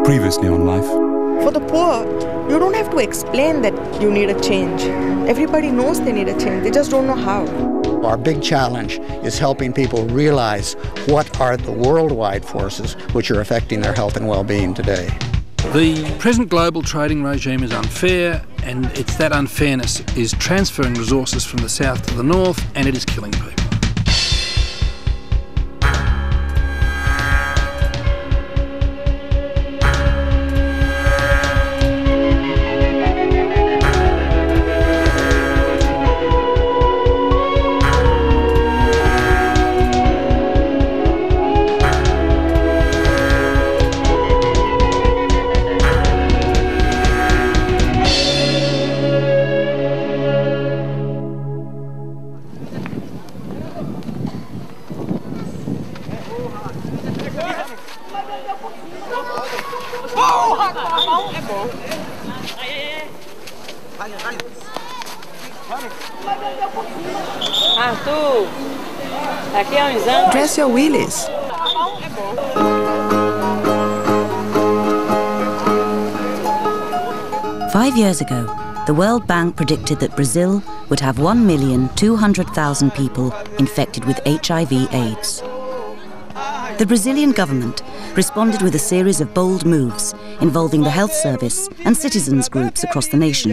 Previously on Life. For the poor, you don't have to explain that you need a change. Everybody knows they need a change, they just don't know how. Our big challenge is helping people realize what are the worldwide forces which are affecting their health and well-being today. The present global trading regime is unfair, and it's that unfairness is transferring resources from the south to the north, and it is killing people. Dress your wheelies. 5 years ago, the World Bank predicted that Brazil would have 1,200,000 people infected with HIV/AIDS. The Brazilian government responded with a series of bold moves involving the health service and citizens groups across the nation.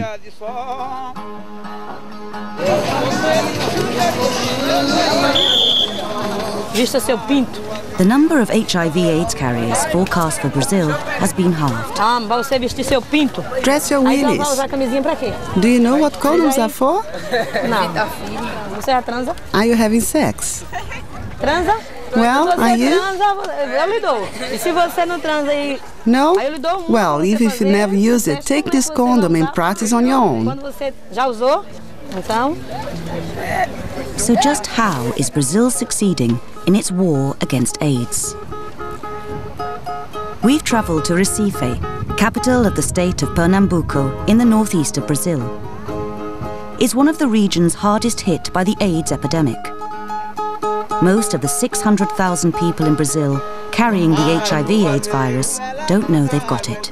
The number of HIV/AIDS carriers forecast for Brazil has been halved. Dress your wheelies. Do you know what condoms are for? Are you having sex? Well, are you? No? Well, if you never use it, take this condom and practice on your own. So just how is Brazil succeeding in its war against AIDS? We've travelled to Recife, capital of the state of Pernambuco in the northeast of Brazil. It's one of the regions hardest hit by the AIDS epidemic. Most of the 600,000 people in Brazil carrying the HIV/AIDS virus don't know they've got it.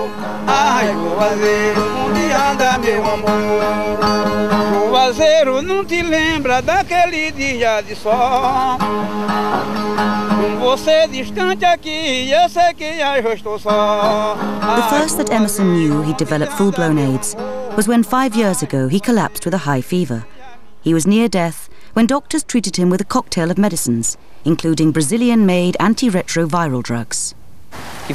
The first that Emerson knew he'd developed full-blown AIDS was when 5 years ago he collapsed with a high fever. He was near death when doctors treated him with a cocktail of medicines, including Brazilian-made anti-retroviral drugs. I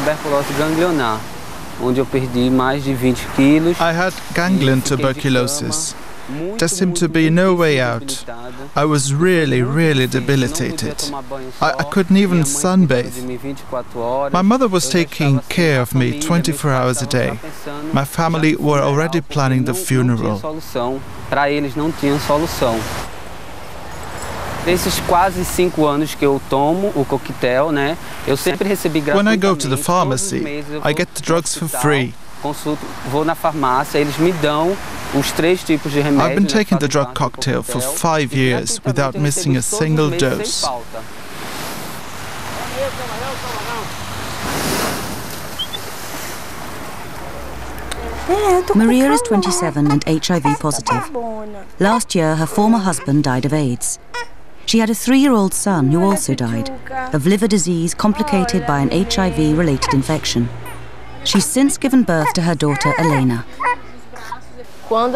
had ganglion tuberculosis. There seemed to be no way out. I was really debilitated. I couldn't even sunbathe. My mother was taking care of me 24 hours a day. My family were already planning the funeral. When I go to the pharmacy, I get the drugs for free. I've been taking the drug cocktail for 5 years without missing a single dose. Maria is 27 and HIV positive. Last year, her former husband died of AIDS. She had a 3-year-old son who also died of liver disease complicated by an HIV-related infection. She's since given birth to her daughter, Elena. When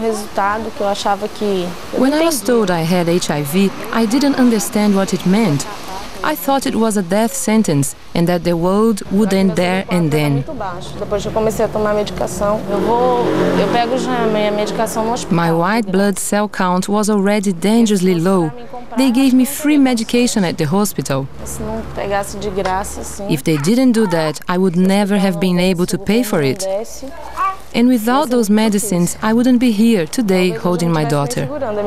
I was told I had HIV, I didn't understand what it meant. I thought it was a death sentence and that the world would end there and then. My white blood cell count was already dangerously low. They gave me free medication at the hospital. If they didn't do that, I would never have been able to pay for it. And without those medicines, I wouldn't be here today holding my daughter.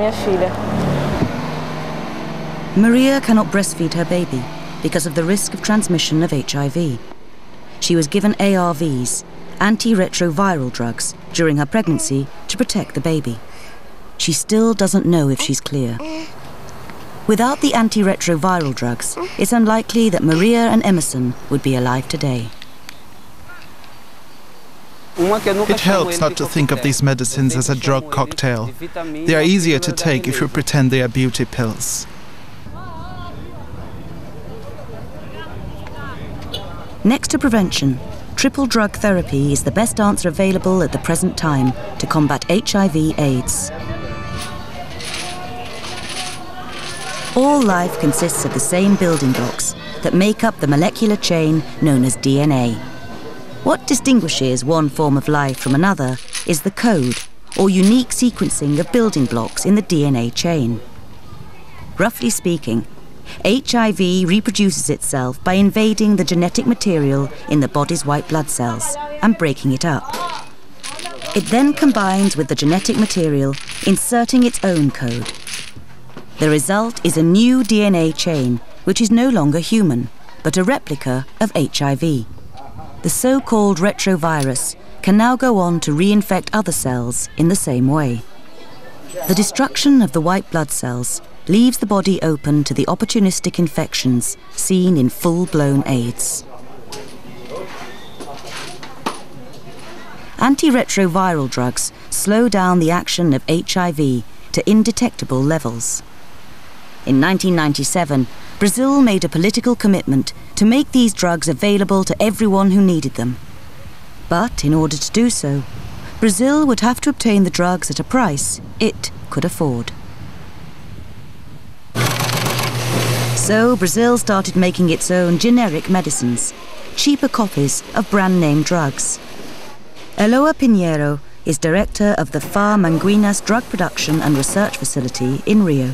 Maria cannot breastfeed her baby because of the risk of transmission of HIV. She was given ARVs, anti-retroviral drugs, during her pregnancy to protect the baby. She still doesn't know if she's clear. Without the anti-retroviral drugs, it's unlikely that Maria and Emerson would be alive today. It helps not to think of these medicines as a drug cocktail. They are easier to take if you pretend they are beauty pills. Next to prevention, triple drug therapy is the best answer available at the present time to combat HIV/AIDS. All life consists of the same building blocks that make up the molecular chain known as DNA. What distinguishes one form of life from another is the code, or unique sequencing of building blocks in the DNA chain. Roughly speaking, HIV reproduces itself by invading the genetic material in the body's white blood cells and breaking it up. It then combines with the genetic material, inserting its own code. The result is a new DNA chain, which is no longer human, but a replica of HIV. The so-called retrovirus can now go on to reinfect other cells in the same way. The destruction of the white blood cells leaves the body open to the opportunistic infections seen in full-blown AIDS. Anti-retroviral drugs slow down the action of HIV to indetectable levels. In 1997, Brazil made a political commitment to make these drugs available to everyone who needed them. But in order to do so, Brazil would have to obtain the drugs at a price it could afford. So Brazil started making its own generic medicines, cheaper copies of brand-name drugs. Eloa Pinheiro is director of the Manguinhos Drug Production and Research Facility in Rio.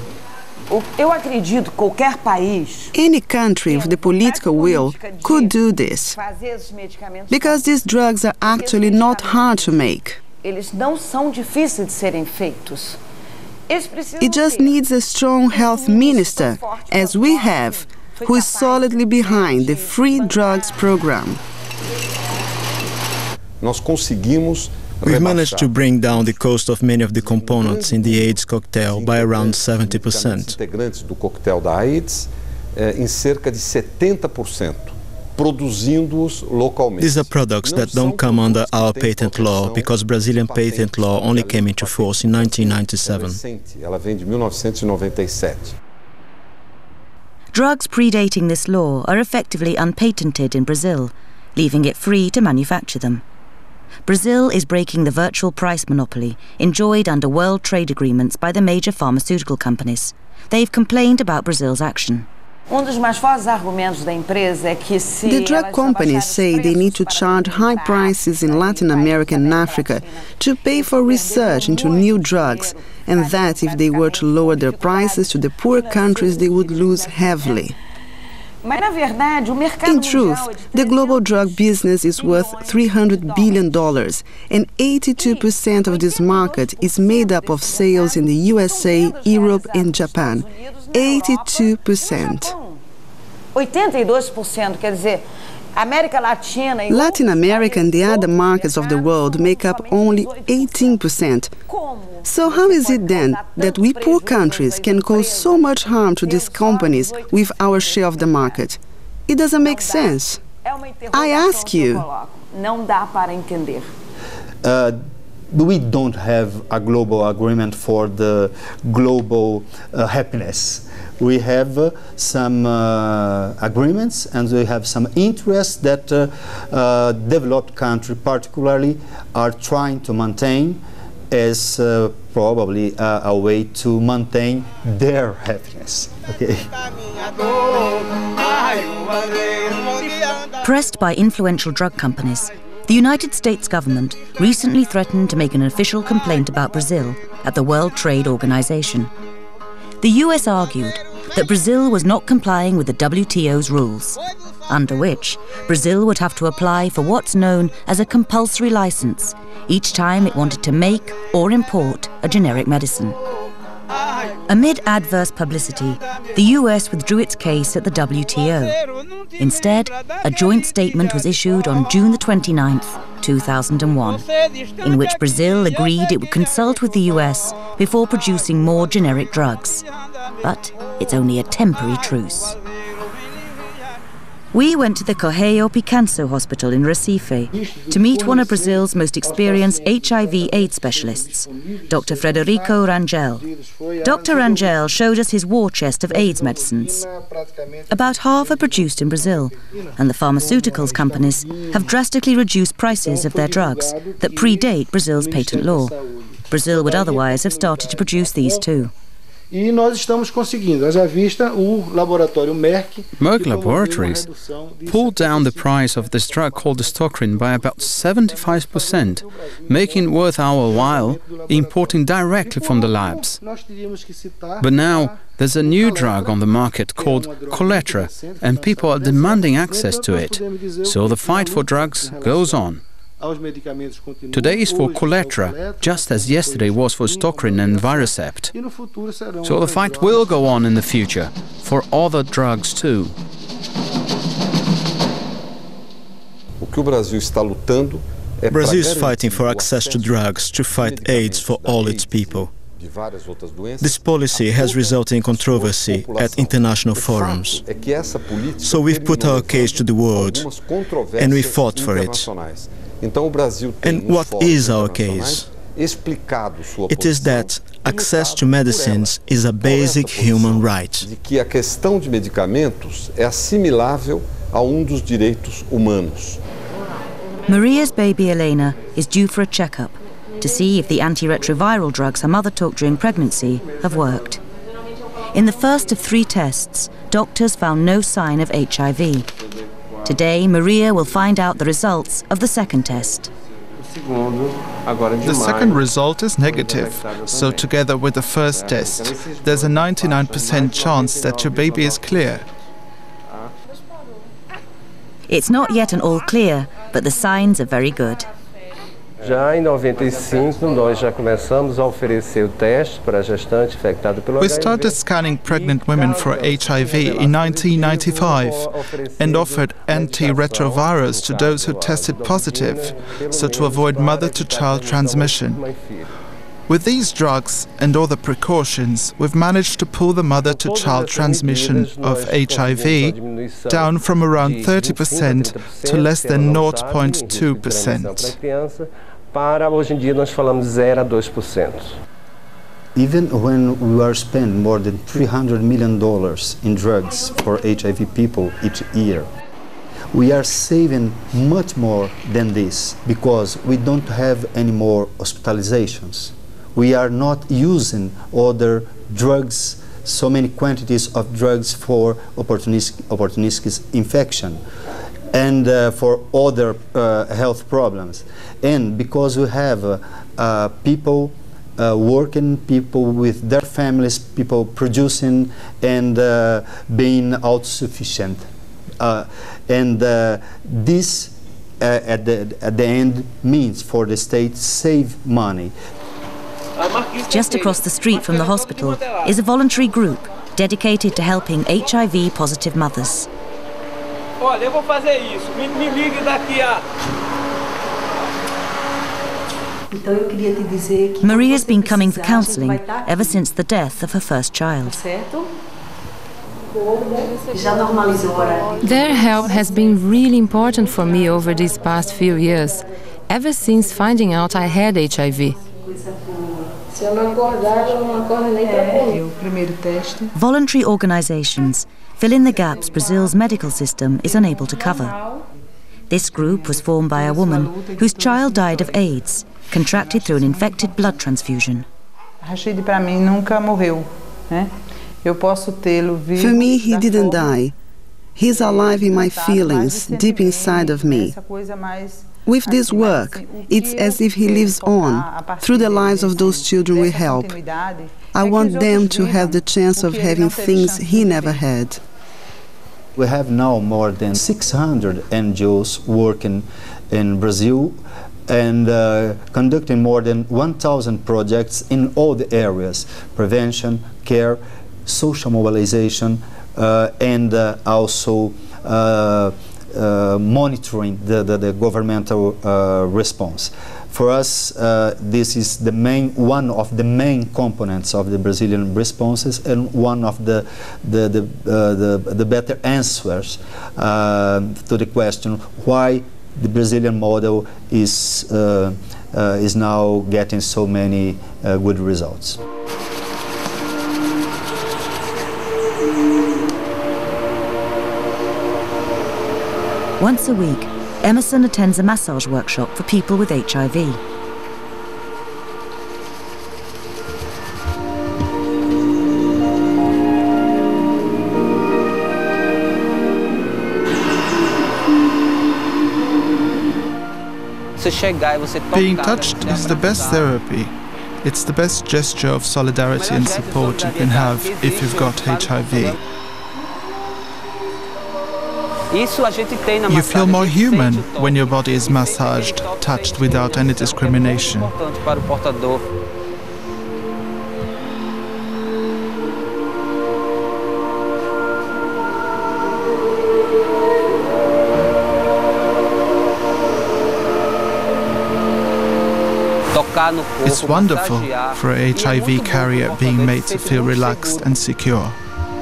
Any country with the political will could do this, because these drugs are actually not hard to make. It just needs a strong health minister, as we have, who is solidly behind the free drugs program. We've managed to bring down the cost of many of the components in the AIDS cocktail by around 70%. These are products that don't come under our patent law because Brazilian patent law only came into force in 1997. Drugs predating this law are effectively unpatented in Brazil, leaving it free to manufacture them. Brazil is breaking the virtual price monopoly enjoyed under world trade agreements by the major pharmaceutical companies. They've complained about Brazil's action. The drug companies say they need to charge high prices in Latin America and Africa to pay for research into new drugs, and that if they were to lower their prices to the poor countries, they would lose heavily. In truth, the global drug business is worth $300 billion, and 82% of this market is made up of sales in the USA, Europe and Japan. 82%. Latin America and the other markets of the world make up only 18%. So how is it then that we poor countries can cause so much harm to these companies with our share of the market? It doesn't make sense. I ask you. We don't have a global agreement for the global happiness. We have some agreements and we have some interests that developed countries particularly are trying to maintain as probably a way to maintain their happiness. Okay. Pressed by influential drug companies, the United States government recently threatened to make an official complaint about Brazil at the World Trade Organization. The US argued that Brazil was not complying with the WTO's rules, under which Brazil would have to apply for what's known as a compulsory license each time it wanted to make or import a generic medicine. Amid adverse publicity, the US withdrew its case at the WTO. Instead, a joint statement was issued on June the 29th, 2001, in which Brazil agreed it would consult with the US before producing more generic drugs. But it's only a temporary truce. We went to the Correio Picanso hospital in Recife to meet one of Brazil's most experienced HIV/AIDS specialists, Dr. Frederico Rangel. Dr. Rangel showed us his war chest of AIDS medicines. About half are produced in Brazil, and the pharmaceuticals companies have drastically reduced prices of their drugs that predate Brazil's patent law. Brazil would otherwise have started to produce these too. Merck Laboratories pulled down the price of this drug called Stockrin by about 75%, making it worth our while importing directly from the labs. But now there's a new drug on the market called Coletra, and people are demanding access to it. So the fight for drugs goes on. Today is for Coletra, just as yesterday was for Stockrin and Varicept. So the fight will go on in the future, for other drugs too. Brazil is fighting for access to drugs to fight AIDS for all its people. This policy has resulted in controversy at international forums. So we've put our case to the world, and we fought for it. And what is our case? It is that access to medicines is a basic human right. Maria's baby Elena is due for a checkup to see if the anti-retroviral drugs her mother took during pregnancy have worked. In the first of 3 tests, doctors found no sign of HIV. Today, Maria will find out the results of the second test. The second result is negative, so together with the first test, there's a 99% chance that your baby is clear. It's not yet an all clear, but the signs are very good. Já em 95, nós já começamos a oferecer o teste para a gestante infectada pelo HIV. We started scanning pregnant women for HIV in 1995 and offered anti-retrovirals to those who tested positive, so to avoid mother-to-child transmission. With these drugs and other precautions, we've managed to pull the mother-to-child transmission of HIV down from around 30% to less than 0.2%. Even when we are spending more than $300 million in drugs for HIV people each year, we are saving much more than this because we don't have any more hospitalizations. We are not using other drugs, so many quantities of drugs for opportunistic infection and for other health problems. And because we have people working, people with their families, people producing and being autosufficient. This at the end means for the state save money. Just across the street from the hospital is a voluntary group dedicated to helping HIV-positive mothers. Maria's been coming for counselling ever since the death of her first child. Their help has been really important for me over these past few years, ever since finding out I had HIV. Voluntary organisations fill in the gaps Brazil's medical system is unable to cover. This group was formed by a woman whose child died of AIDS, contracted through an infected blood transfusion. For me, he didn't die. He's alive in my feelings, deep inside of me. With this work, it's as if he lives on, through the lives of those children we help. I want them to have the chance of having things he never had. We have now more than 600 NGOs working in Brazil and conducting more than 1,000 projects in all the areas: prevention, care, social mobilization, and also monitoring the governmental response. For us, this is one of the main components of the Brazilian responses, and one of the better answers to the question why the Brazilian model is now getting so many good results. Once a week, Emerson attends a massage workshop for people with HIV. Being touched is the best therapy. It's the best gesture of solidarity and support you can have if you've got HIV. You feel more human when your body is massaged, touched without any discrimination. It's wonderful for a HIV carrier being made to feel relaxed and secure.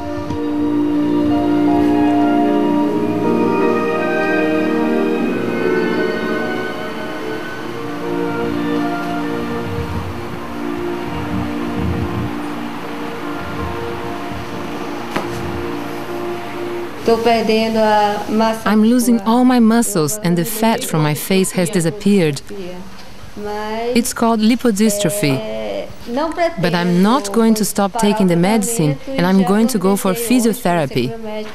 I'm losing all my muscles and the fat from my face has disappeared. It's called lipodystrophy. But I'm not going to stop taking the medicine, and I'm going to go for physiotherapy.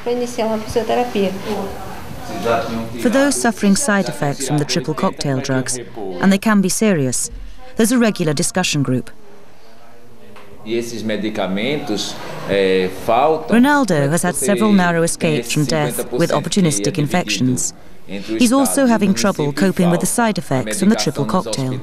For those suffering side effects from the triple cocktail drugs, and they can be serious, there's a regular discussion group. Ronaldo has had several narrow escapes from death with opportunistic infections. He's also having trouble coping with the side effects from the triple cocktail.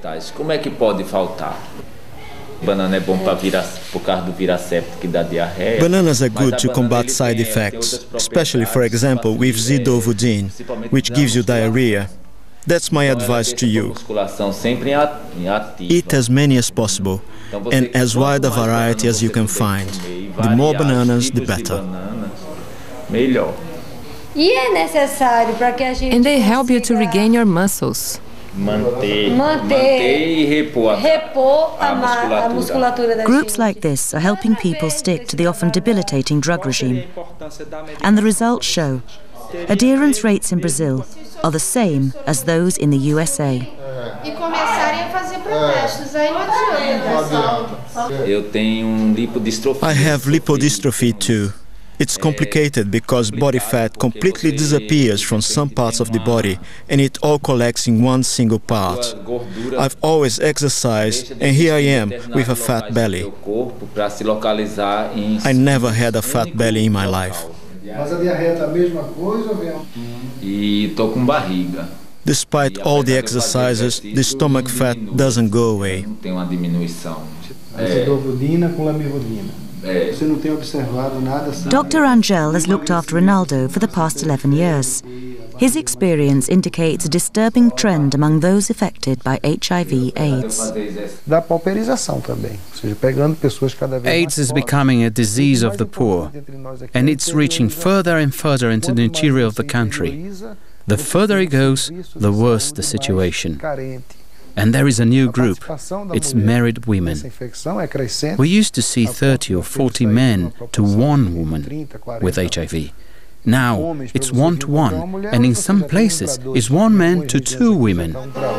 Bananas are good to combat side effects, especially, for example, with zidovudine, which gives you diarrhea. That's my advice to you. Eat as many as possible, and as wide a variety as you can find. The more bananas, the better. And they help you to regain your muscles. Groups like this are helping people stick to the often debilitating drug regime. And the results show adherence rates in Brazil are the same as those in the USA. I have lipodystrophy too. It's complicated because body fat completely disappears from some parts of the body and it all collects in one single part. I've always exercised and here I am with a fat belly. I never had a fat belly in my life. Despite all the exercises, the stomach fat doesn't go away. Dr. Angel has looked after Ronaldo for the past 11 years. His experience indicates a disturbing trend among those affected by HIV/AIDS. AIDS is becoming a disease of the poor, and it's reaching further and further into the interior of the country. The further it goes, the worse the situation. And there is a new group. It's married women. We used to see 30 or 40 men to one woman with HIV. Now it's 1 to 1, and in some places it's 1 man to 2 women.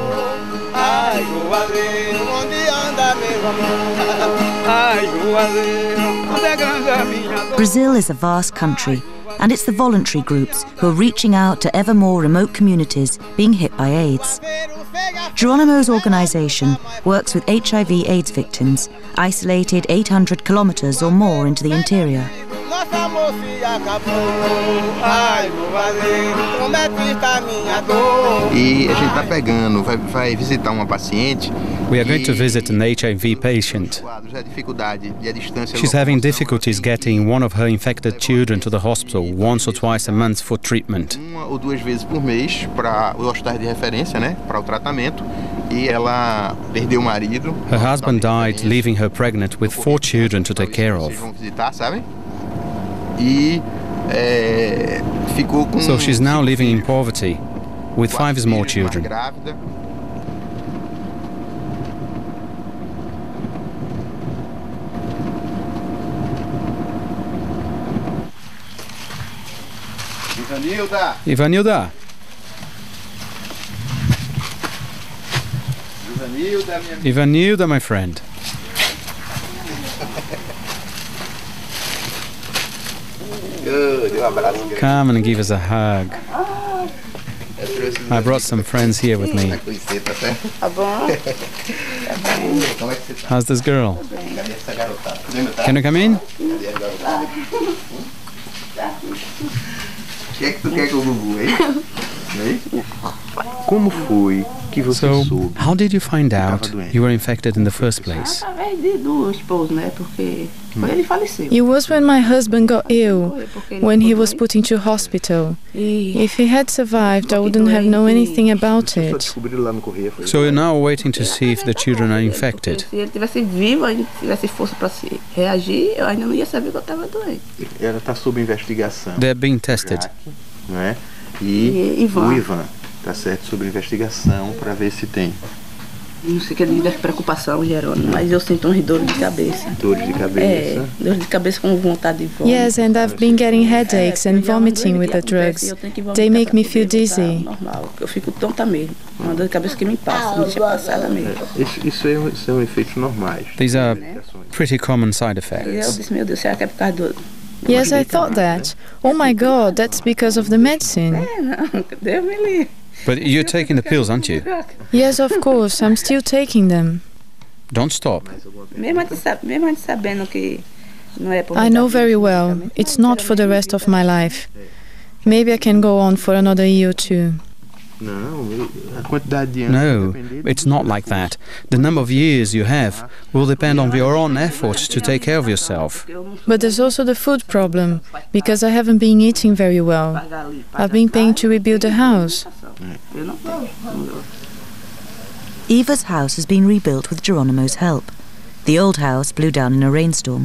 Brazil is a vast country, and it's the voluntary groups who are reaching out to ever more remote communities being hit by AIDS. Geronimo's organisation works with HIV/AIDS victims isolated 800 kilometres or more into the interior. E a gente tá pegando, vai visitar uma paciente We are going to visit an HIV patient. She's having difficulties getting one of her infected children to the hospital once or twice a month for treatment. Her husband died, leaving her pregnant with 4 children to take care of. So she's now living in poverty with 5 small children. Ivanilda! Ivanilda, my friend. Come and give us a hug. I brought some friends here with me. How's this girl? Can you come in? So, how did you find out you were infected in the first place? It was when my husband got ill, when he was put into hospital. If he had survived, I wouldn't have known anything about it. So you're now waiting to see if the children are infected. They're being tested. Tá certo, sobre investigação para ver se tem. Não sei que deve preocupação, Jerônimo, mas eu sinto dores de cabeça. Dores de cabeça? Dores de cabeça com vontade de vômito. Yes, and I've been getting headaches and vomiting with the drugs. They make me feel dizzy. Normal, eu fico tonta mesmo. Uma dor de cabeça que me passa, me deixa passada mesmo. Isso são efeitos normais. These are pretty common side Eu effects. disse, meu Deus, será que é por causa do... Yes, I thought that. Oh my God, that's because of the medicine. Não, Deus me livre. But you're taking the pills, aren't you? Yes, of course, I'm still taking them. Don't stop. Mesmo a gente sabendo que não é por... I know very well, it's not for the rest of my life. Maybe I can go on for another year or 2. No, it's not like that. The number of years you have will depend on your own efforts to take care of yourself. But there's also the food problem, because I haven't been eating very well. I've been paying to rebuild the house. Eva's house has been rebuilt with Geronimo's help. The old house blew down in a rainstorm.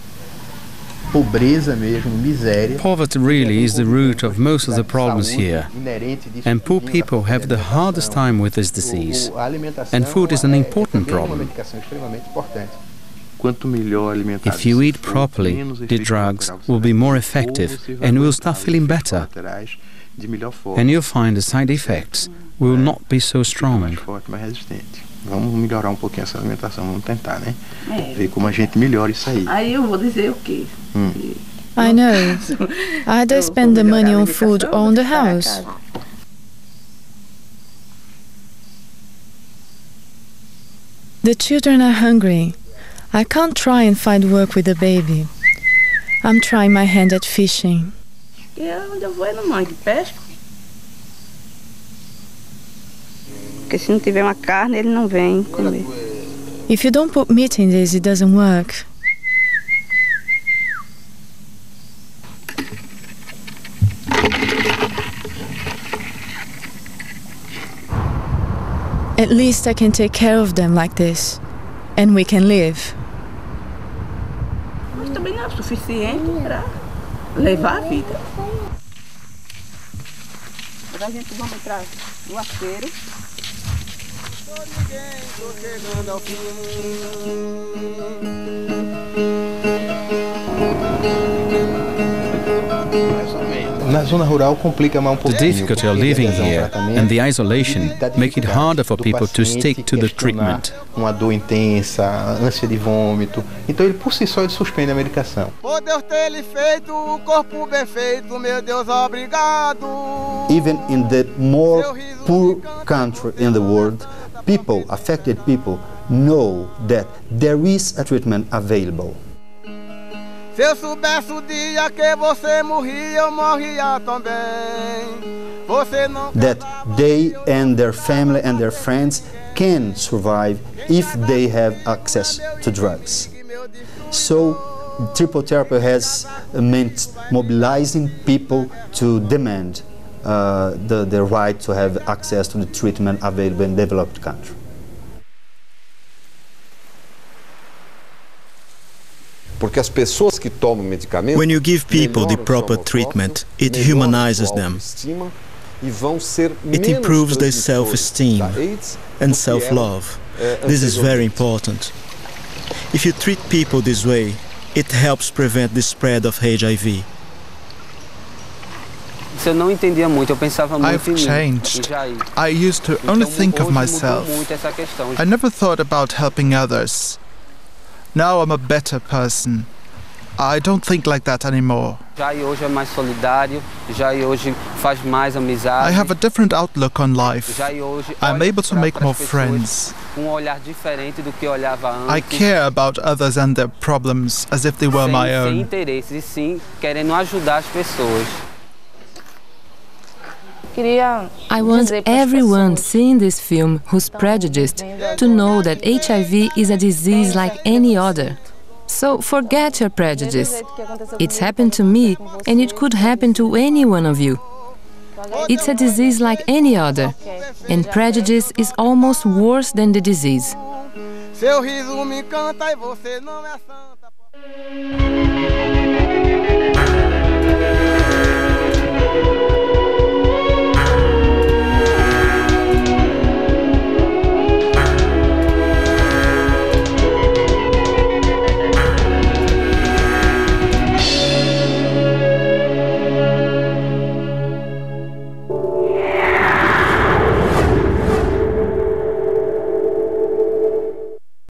Poverty really is the root of most of the problems here, and poor people have the hardest time with this disease, and food is an important problem. If you eat properly, the drugs will be more effective and you will start feeling better, and you'll find the side effects will not be so strong. Vamos melhorar pouquinho essa alimentação, vamos tentar, né? Ver como a gente melhora isso aí. Aí eu vou dizer o quê? I know. Either spend the money on food or on the house. The children are hungry. I can't try and find work with the baby. I'm trying my hand at fishing. Onde eu vou é no mangue, pesco. Porque se não tiver uma carne, ele não vem comer. If you don't put meat in this, it doesn't work. At least I can take care of them like this, and we can live. Mas também não é suficiente para levar a vida. Agora a gente vai entrar no aceiro. Na zona rural complica mais The difficulty of living here and the isolation make it harder for people to stick to the treatment. Uma dor intensa, ânsia de vômito. Então ele por si só ele suspende a medicação. Por Deus ter lhe feito o corpo bem feito, meu Deus, obrigado. Even in the more poor country in the world, affected people know that there is a treatment available. Se eu soubesse o dia que você morria, eu morria também. That they and their family and their friends can survive if they have access to drugs. So triple therapy has meant mobilizing people to demand the right to have access to the treatment available in developed countries. When you give people the proper treatment, it humanizes them. It improves their self-esteem and self-love. This is very important. If you treat people this way, it helps prevent the spread of HIV. I've changed. I used to only think of myself. I never thought about helping others. Now I'm a better person. I don't think like that anymore. I have a different outlook on life. I'm able to make more friends. I care about others and their problems as if they were my own. I want everyone seeing this film who's prejudiced to know that HIV is a disease like any other. So forget your prejudice. It's happened to me, and it could happen to any one of you. It's a disease like any other, and prejudice is almost worse than the disease. Seu riso me encanta e você não é santa.